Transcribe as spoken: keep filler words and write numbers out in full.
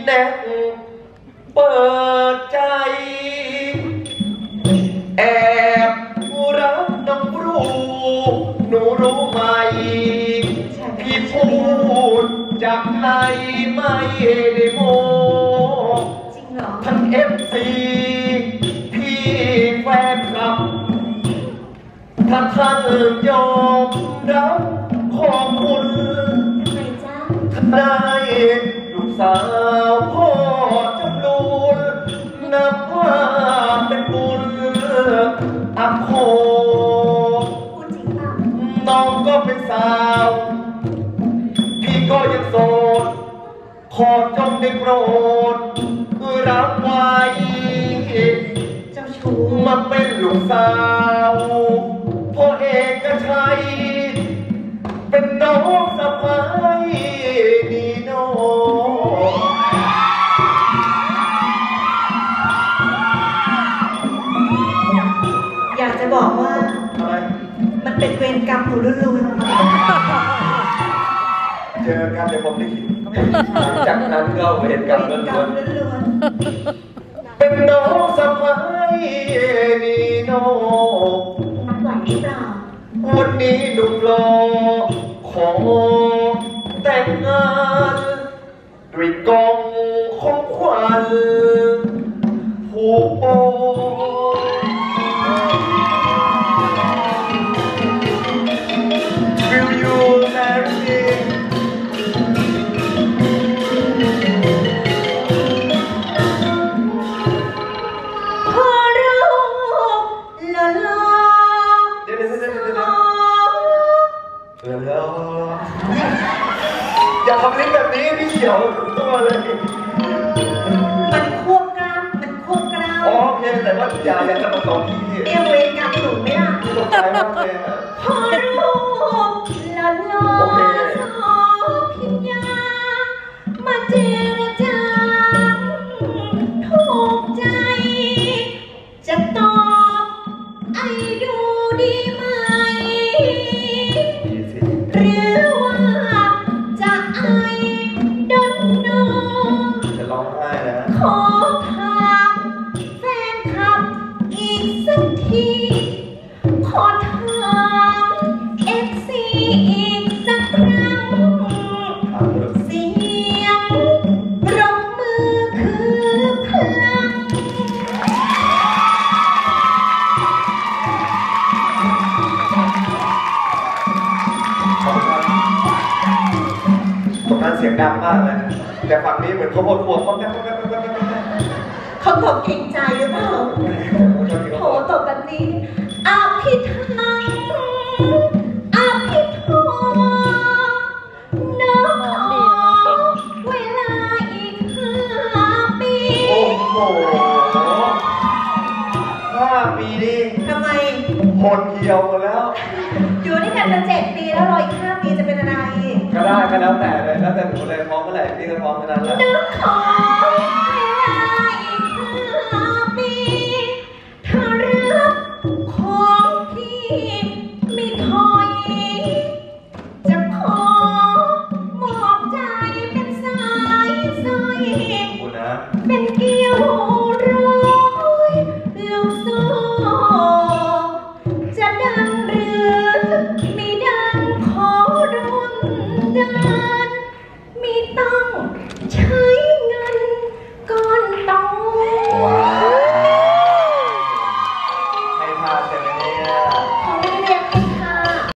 แน่เปิดใจแอบรักน้องรู้หนูรู้ไหมพี่พูดจากใครไม่ได้โมทั้งเอฟซีพี่แฟนคลับถ้าท่านยอมรับขอบคุณท่านได้ลูกสาวพ่อจำรูนนับว่าเป็นบุญอักโคน้องก็เป็นสาวพี่ก็ยังโสดขอจงได้โปรดรับไว้เจ้าชู้มาเป็นลูกสาวพ่อเอกชัยเป็นน้องสะพ้ายดีโนอยากจะบอกว่ามันเป็นเวรกรรมของรุ่นๆเจอกันเดี๋ยวผมได้คิดหลังจากนั้นก็เวรกรรมล้วนๆเป็นน้องสะพ้ายดีโนมันไหวหรือเปล่าวันนี้หนุ่มรอขอแต่งงานด้วยกองของขวัญผูกโบวิวยูแมรี่พอเราละลาเดี๋ยวเดี๋ยวเดี๋ยวเดี๋ยวเดี๋ยวอย่าทำลิ้นแบบนี้พี่เขียวตัวเลยมันควบกล้ามมันควบกล้ามโอเคแต่ว่าอย่าอย่าจะมาต่อพี่เอวเวรกรรมหนูไม่ล่ะตกใจมากเลยพอเราละลาสอพิญญามาเจรจาถูกใจจะตอบไอ้ดูดีไหมหรือว่าจะไอ้ดนโนจะร้องไห้นะขอถามแฟนคลับอีกสักทีขอถามเอฟซีอีกสักครั้งเสียงปรบมือคือพลังตรงนั้นเสียงดังมากเลยแต่ฝั่งนี้เหมือนเขาโหดหัวเขาแป๊บแป๊บแป๊บแป๊บแป๊บเขาตกเก่งใจหรือเปล่าโถตกแบบนี้อภิธรรมอภิธรรมน้องเวลาอีกห้าปีโอ้โหห้าปีนี่ทำไมหดเหี่ยวหมดแล้วอยู่ด้วยกันมาเจ็ดปีแล้วรออีกห้าปีจะเป็นอะไรก็ได้ก็แล้วแต่เลยแล้วแต่หนูเลยพร้อมเมื่อไหร่พี่ก็พร้อมเมื่อนั้นแหละน้องขอ